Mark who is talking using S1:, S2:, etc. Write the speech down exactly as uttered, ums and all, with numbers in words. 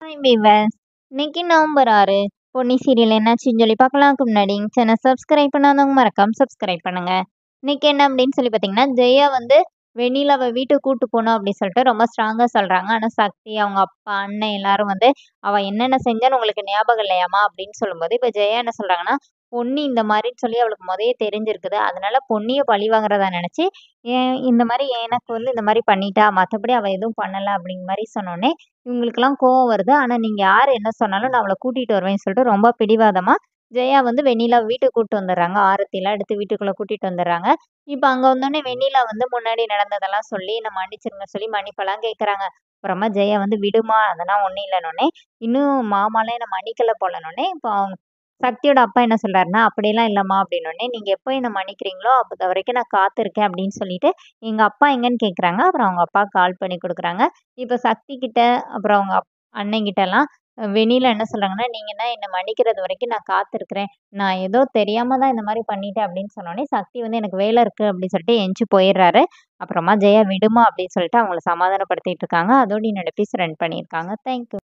S1: Hi viewers. இன்னைக்கு November ஆறு Ponni serial என்னாச்சுன்னு சொல்லி பார்க்கலாம்க்கு முன்னாடி சேனல் சப்ஸ்கிரைப் பண்ணாதவங்க மறக்காம சப்ஸ்கிரைப் பண்ணுங்க. இன்னைக்கு என்ன அப்படின்னு சொல்லி பார்த்தீங்கன்னா, ஜெயா வந்து வெண்ணிலாவை வீட்டுக்கு கூட்டு போகணும் அப்படின்னு சொல்லிட்டு ரொம்ப ஸ்ட்ராங்காக சொல்கிறாங்க. ஆனால் சக்தி அவங்க அப்பா அண்ணன் எல்லாரும் வந்து அவள் என்னென்ன செஞ்சான்னு உங்களுக்கு ஞாபகம் இல்லையாமா அப்படின்னு சொல்லும்போது, இப்போ ஜெயா என்ன சொல்கிறாங்கன்னா, பொன்னி இந்த மாதிரின்னு சொல்லி அவளுக்கு முதையே தெரிஞ்சிருக்குது. அதனால பொன்னியை பழி வாங்குறதா நினச்சி ஏன் இந்த மாதிரி எனக்கு வந்து இந்த மாதிரி பண்ணிட்டா, மற்றபடி அவள் எதுவும் பண்ணலை அப்படிங்கிற மாதிரி சொன்னோடனே இவங்களுக்கெல்லாம் கோவம் வருது. ஆனா நீங்க யார் என்ன சொன்னாலும் நான் அவள கூட்டிட்டு வருவேன்னு சொல்லிட்டு ரொம்ப பிடிவாதமா ஜெயா வந்து வெண்ணிலா வீட்டுக்கு கூட்டிட்டு வந்துடுறாங்க. ஆரத்திலாம் எடுத்து வீட்டுக்குள்ள கூட்டிட்டு வந்துடுறாங்க. இப்ப அங்க வந்தோனே வெண்ணிலா வந்து முன்னாடி நடந்ததெல்லாம் சொல்லி என்ன மன்னிச்சிருங்க சொல்லி மன்னிப்பெல்லாம் கேட்கறாங்க. அப்புறமா ஜெயா வந்து விடுமா அதெல்லாம் ஒண்ணும் இல்லைன்னொன்னே, இன்னும் மாமாலாம் என்ன மன்னிக்கல போலன்னொன்னே, இப்போ அவங்க சக்தியோட அப்பா என்ன சொல்றாருன்னா, அப்படியெல்லாம் இல்லம்மா அப்படின்னோடனே, நீங்க எப்போ என்ன மன்னிக்கிறீங்களோ அப்போ வரைக்கும் நான் காத்திருக்கேன் அப்படின்னு சொல்லிட்டு எங்க அப்பா எங்கன்னு கேட்குறாங்க. அப்புறம் அவங்க அப்பா கால் பண்ணி கொடுக்குறாங்க. இப்ப சக்தி கிட்ட, அப்புறம் அவங்க அப் அண்ணன்கிட்டலாம் வெண்ணிலா என்ன சொல்றாங்கன்னா, "நீங்க தான் என்ன மன்னிக்கிறது வரைக்கும் நான் காத்திருக்கிறேன். நான் ஏதோ தெரியாம தான் இந்த மாரி பண்ணிட்டேன்." அப்படின்னு சொன்னோனே, சக்தி வந்து "எனக்கு வேலை இருக்கு." அப்படின்னு சொல்லிட்டு எந்திச்சு போயிடுறாரு. அப்புறமா ஜெயா "விடுமா" அப்படின்னு சொல்லிட்டு அவங்கள சமாதானப்படுத்திட்டு இருக்காங்க. அதோட என்னோட எபிசோட் ரன் பண்ணியிருக்காங்க. Thank you.